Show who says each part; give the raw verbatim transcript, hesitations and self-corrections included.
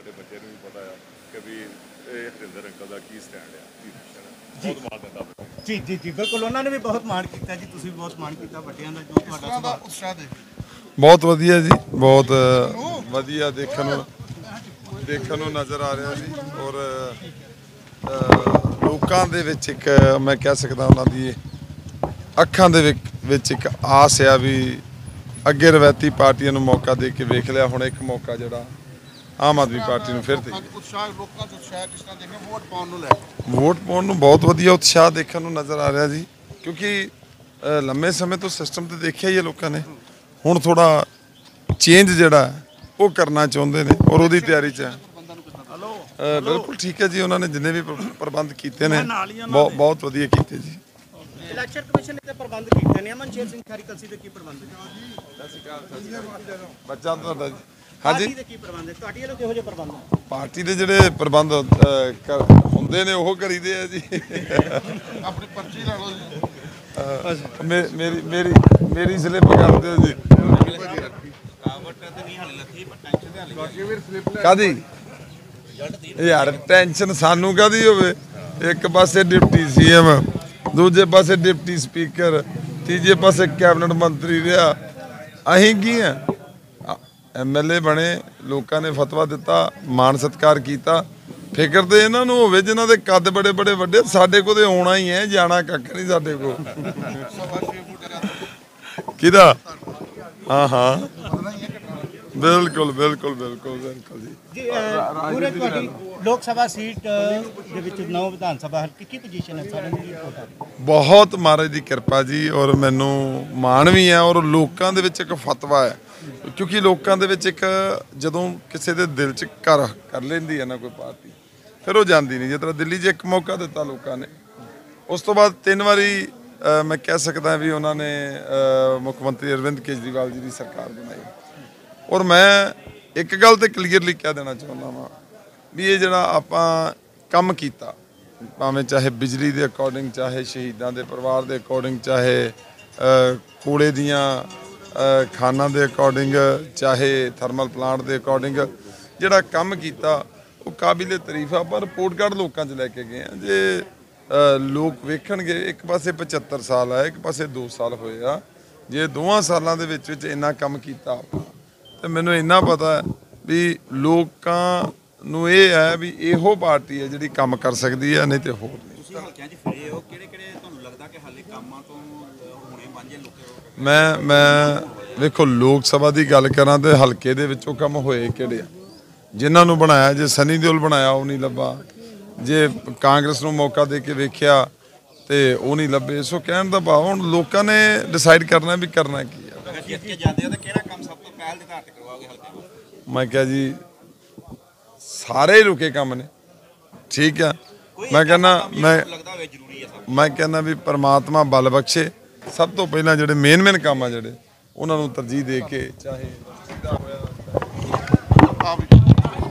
Speaker 1: ਸਾਡੇ ਬੱਚੇ ਨੂੰ ਵੀ ਪਤਾ ਆ ਕਿ ਵੀ ਇਹ ਹਰਿੰਦਰ ਅੰਕਲ ਦਾ ਕੀ ਸਟੈਂਡ ਆ, ਕੀ ਵਿਸ਼ਾ ਆ। ਬਹੁਤ ਮਾਣ ਦਿੰਦਾ
Speaker 2: ਜੀ ਜੀ ਜੀ ਬਿਲਕੁਲ, ਉਹਨਾਂ ਨੇ ਵੀ ਬਹੁਤ ਮਾਣ ਕੀਤਾ ਜੀ, ਤੁਸੀਂ ਵੀ ਬਹੁਤ ਮਾਣ ਕੀਤਾ ਵੱਡਿਆਂ ਦਾ, ਜੋ ਤੁਹਾਡਾ
Speaker 3: ਉਤਸ਼ਾਹ ਦੇ
Speaker 4: ਬਹੁਤ ਵਧੀਆ ਜੀ, ਬਹੁਤ ਵਧੀਆ ਦੇਖਣ ਨੂੰ ਦੇਖਣ ਨੂੰ ਨਜ਼ਰ ਆ ਰਿਹਾ ਜੀ। ਔਰ ਲੋਕਾਂ ਦੇ ਵਿੱਚ ਇੱਕ ਮੈਂ ਕਹਿ ਸਕਦਾ ਉਹਨਾਂ ਦੀ ਅੱਖਾਂ ਦੇ ਵਿੱਚ ਇੱਕ ਆਸ ਆ ਵੀ ਅੱਗੇ ਰਵਾਇਤੀ ਪਾਰਟੀਆਂ ਨੂੰ ਮੌਕਾ ਦੇ ਕੇ ਵੇਖ ਲਿਆ, ਹੁਣ ਇੱਕ ਮੌਕਾ ਜਿਹੜਾ ਆਮ ਆਦਮੀ ਪਾਰਟੀ ਨੂੰ ਫਿਰ ਦੇ
Speaker 3: ਉਤਸ਼ਾਹ ਲੋਕਾਂ ਦਾ ਉਤਸ਼ਾਹ ਕਿਸ ਤਰ੍ਹਾਂ ਦੇਖਿਆ ਵੋਟ ਪਾਉਣ ਨੂੰ ਲੈ ਕੇ?
Speaker 4: ਵੋਟ ਪਾਉਣ ਨੂੰ ਬਹੁਤ ਵਧੀਆ ਉਤਸ਼ਾਹ ਦੇਖਣ ਨੂੰ ਨਜ਼ਰ ਆ ਰਿਹਾ ਜੀ, ਕਿਉਂਕਿ ਲੰਮੇ ਸਮੇਂ ਤੋਂ ਸਿਸਟਮ ਤੇ ਦੇਖਿਆ ਹੀ ਹੈ ਲੋਕਾਂ ਨੇ, ਹੁਣ ਥੋੜਾ ਚੇਂਜ ਜਿਹੜਾ ਉਹ ਕਰਨਾ ਚਾਹੁੰਦੇ ਨੇ ਔਰ ਉਹਦੀ ਤਿਆਰੀ 'ਚ ਹੈ। ਬਿਲਕੁਲ ਠੀਕ ਹੈ ਜੀ, ਉਹਨਾਂ ਨੇ ਜਿੰਨੇ ਵੀ ਪ੍ਰਬੰਧ ਕੀਤੇ ਨੇ ਬਹੁਤ ਬਹੁਤ ਵਧੀਆ ਕੀਤੇ ਜੀ।
Speaker 2: ਇਲੈਕਸ਼ਨ ਕਮਿਸ਼ਨ ਨੇ ਤੇ ਪ੍ਰਬੰਧ ਕੀਤੇ ਨੇ, ਅਮਨ ਸ਼ੇਰ ਸਿੰਘ ਖੈਰੀ ਕਲਸੀ ਦੇ ਕੀ ਪ੍ਰਬੰਧ ਨੇ?
Speaker 4: ਬੱਚਾ ਤੁਹਾਡਾ ਜੀ? ਹਾਂਜੀ,
Speaker 2: ਪਾਰਟੀ ਦੇ ਕੀ ਪ੍ਰਬੰਧ ਨੇ? ਤੁਹਾਡੀ ਵੱਲੋਂ ਕਿਹੋ ਜਿਹੇ ਪ੍ਰਬੰਧ ਨੇ?
Speaker 4: ਪਾਰਟੀ ਦੇ ਜਿਹੜੇ ਪ੍ਰਬੰਧ ਹੁੰਦੇ ਨੇ ਉਹ ਕਰੀਦੇ ਆ ਜੀ।
Speaker 3: ਆਪਣੀ ਪਰਚੀ ਲਾ ਲਓ ਜੀ।
Speaker 4: ਮੇਰੀ ਮੇਰੀ ਮੇਰੀ ਸਲਿੱਪ ਕਰ ਦਿਓ ਜੀ। ਕਾਦੀ ਯਾਰ ਟੈਨਸ਼ਨ ਸਾਨੂੰ ਕਾਦੀ ਹੋਵੇ? ਇੱਕ ਪਾਸੇ ਡਿਪਟੀ ਸੀਐਮ, ਦੂਜੇ ਪਾਸੇ ਡਿਪਟੀ ਸਪੀਕਰ, ਤੀਜੇ ਪਾਸੇ ਕੈਬਨਿਟ ਮੰਤਰੀ ਰਿਹਾ। ਅਸੀਂ ਕੀ ਆ? ਐਮਐਲਏ ਬਣੇ, ਲੋਕਾਂ ਨੇ ਫਤਵਾ ਦਿੱਤਾ, ਮਾਣ ਸਤਿਕਾਰ ਕੀਤਾ। ਫਿਕਰ ਤੇ ਇਹਨਾਂ ਨੂੰ ਹੋਵੇ ਜਿਨ੍ਹਾਂ ਦੇ ਕੱਦ ਬੜੇ ਬੜੇ ਵੱਡੇ, ਸਾਡੇ ਕੋਲ ਤੇ ਆਉਣਾ ਹੀ ਹੈ, ਜਾਣਾ ਕੱਖ ਨਹੀਂ ਸਾਡੇ ਕੋਲ। ਕਿਹਦਾ? ਹਾਂ ਹਾਂ ਬਿਲਕੁਲ ਬਿਲਕੁਲ ਬਿਲਕੁਲ ਬਿਲਕੁਲ ਜੀ।
Speaker 2: ਜੀ ਪੂਰੇ ਤੁਹਾਡੀ ਲੋਕ ਸਭਾ ਸੀਟ ਦੇ ਵਿੱਚ ਨੌ ਵਿਧਾਨ ਸਭਾ ਹਲਕੇ ਕੀ ਪੋਜੀਸ਼ਨ ਹੈ ਸਾਰਿਆਂ ਦੀ ਰਿਪੋਰਟ ਆ ਰਹੀ?
Speaker 4: ਬਹੁਤ ਮਹਾਰਾਜ ਦੀ ਕਿਰਪਾ ਜੀ, ਔਰ ਮੈਨੂੰ ਮਾਣ ਵੀ ਹੈ ਔਰ ਲੋਕਾਂ ਦੇ ਵਿੱਚ ਇੱਕ ਫਤਵਾ ਹੈ, ਕਿਉਂਕਿ ਲੋਕਾਂ ਦੇ ਵਿੱਚ ਇੱਕ ਜਦੋਂ ਕਿਸੇ ਦੇ ਦਿਲ 'ਚ ਘਰ ਕਰ ਲੈਂਦੀ ਹੈ ਨਾ ਕੋਈ ਪਾਰਟੀ, ਫਿਰ ਉਹ ਜਾਂਦੀ ਨਹੀਂ। ਜਿਸ ਤਰ੍ਹਾਂ ਦਿੱਲੀ 'ਚ ਇੱਕ ਮੌਕਾ ਦਿੱਤਾ ਲੋਕਾਂ ਨੇ, ਉਸ ਤੋਂ ਬਾਅਦ ਤਿੰਨ ਵਾਰੀ ਮੈਂ ਕਹਿ ਸਕਦਾ ਵੀ ਉਹਨਾਂ ਨੇ ਮੁੱਖ ਮੰਤਰੀ ਅਰਵਿੰਦ ਕੇਜਰੀਵਾਲ ਜੀ ਦੀ ਸਰਕਾਰ ਬਣਾਈ। ਔਰ ਮੈਂ ਇੱਕ ਗੱਲ ਤੇ ਕਲੀਅਰਲੀ ਕਹਿ ਦੇਣਾ ਚਾਹੁੰਦਾ ਵਾਂ ਵੀ ਇਹ ਜਿਹੜਾ ਆਪਾਂ ਕੰਮ ਕੀਤਾ, ਭਾਵੇਂ ਚਾਹੇ ਬਿਜਲੀ ਦੇ ਅਕੋਰਡਿੰਗ, ਚਾਹੇ ਸ਼ਹੀਦਾਂ ਦੇ ਪਰਿਵਾਰ ਦੇ ਅਕੋਰਡਿੰਗ, ਚਾਹੇ ਕੂੜੇ ਦੀਆਂ ਖਾਨਾਂ ਦੇ ਅਕੋਰਡਿੰਗ, ਚਾਹੇ ਥਰਮਲ ਪਲਾਂਟ ਦੇ ਅਕੋਰਡਿੰਗ, ਜਿਹੜਾ ਕੰਮ ਕੀਤਾ ਉਹ ਕਾਬਿਲੇ ਤਾਰੀਫ ਆ। ਆਪਾਂ ਰਿਪੋਰਟ ਕਾਰਡ ਲੋਕਾਂ 'ਚ ਲੈ ਕੇ ਗਏ ਆ। ਜੇ ਲੋਕ ਵੇਖਣਗੇ, ਇੱਕ ਪਾਸੇ ਪਝੱਤਰ ਸਾਲ ਆ, ਇੱਕ ਪਾਸੇ ਦੋ ਸਾਲ ਹੋਏ ਆ, ਜੇ ਦੋਵਾਂ ਸਾਲਾਂ ਦੇ ਵਿੱਚ ਵਿੱਚ ਇੰਨਾ ਕੰਮ ਕੀਤਾ ਆਪਾਂ, ਤੇ ਮੈਨੂੰ ਇੰਨਾ ਪਤਾ ਵੀ ਲੋਕਾਂ ਨੂੰ ਇਹ ਹੈ ਵੀ ਇਹੋ ਪਾਰਟੀ ਹੈ ਜਿਹੜੀ ਕੰਮ ਕਰ ਸਕਦੀ ਹੈ, ਨਹੀਂ ਤੇ ਹੋਰ ਨਹੀਂ।
Speaker 2: ਤੁਸੀਂ ਹਲਕਿਆਂ 'ਚ ਫਿਰੇ ਹੋ, ਕਿਹੜੇ ਕਿਹੜੇ ਤੁਹਾਨੂੰ ਲੱਗਦਾ ਕਿ ਹਾਲੇ ਕੰਮਾਂ ਤੋਂ ਹੁਣੇ ਵਾਂਝੇ ਲੋਕ?
Speaker 4: ਮੈਂ ਮੈਂ ਵੇਖੋ, ਲੋਕ ਸਭਾ ਦੀ ਗੱਲ ਕਰਾਂ ਤੇ ਹਲਕੇ ਦੇ ਵਿੱਚੋਂ ਕੰਮ ਹੋਏ ਕਿਹੜੇ ਆ ਜਿਨ੍ਹਾਂ ਨੂੰ ਬਣਾਇਆ? ਜੇ ਸਨੀ ਦਿਓਲ ਬਣਾਇਆ ਉਹ ਨਹੀਂ ਲੱਭਾ, ਜੇ ਕਾਂਗਰਸ ਨੂੰ ਮੌਕਾ ਦੇ ਕੇ ਵੇਖਿਆ ਤੇ ਉਹ ਨਹੀਂ ਲੱਭੇ। ਸੋ ਕਹਿਣ ਦਾ ਭਾਵ ਹੁਣ ਲੋਕਾਂ ਨੇ ਡਿਸਾਈਡ ਕਰਨਾ ਵੀ ਕਰਨਾ ਕੀ ਆ।
Speaker 2: ਜਿੱਤ ਕੇ ਜਾਂਦੇ ਹੋ ਤਾਂ ਕਿਹੜਾ ਕੰਮ ਸਭ ਤੋਂ ਪਹਿਲ ਦੇ ਆਧਾਰ ਤੇ ਕਰਵਾਓਗੇ ਹਲਕੇ?
Speaker 4: ਮੈਂ ਕਿਹਾ ਜੀ ਸਾਰੇ ਰੁਕੇ ਕੰਮ ਨੇ, ਠੀਕ ਆ। ਮੈਂ ਕਹਿੰਦਾ ਮੈਂ ਮੈਂ ਕਹਿੰਦਾ ਵੀ ਪਰਮਾਤਮਾ ਬਲ ਬਖਸ਼ੇ। ਸਭ ਤੋਂ ਪਹਿਲਾਂ ਜਿਹੜੇ ਮੇਨ ਮੇਨ ਕੰਮ ਆ ਜਿਹੜੇ ਉਹਨਾਂ ਨੂੰ ਤਰਜੀਹ ਦੇ ਕੇ, ਚਾਹੇ